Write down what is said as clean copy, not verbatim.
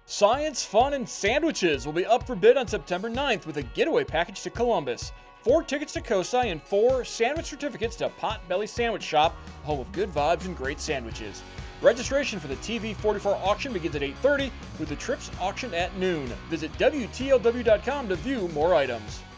Science, Fun, and Sandwiches will be up for bid on September 9th with a getaway package to Columbus. 4 tickets to COSI and 4 sandwich certificates to Potbelly Sandwich Shop, home of good vibes and great sandwiches. Registration for the TV44 auction begins at 8:30 with the trips auctioned at noon. Visit WTLW.com to view more items.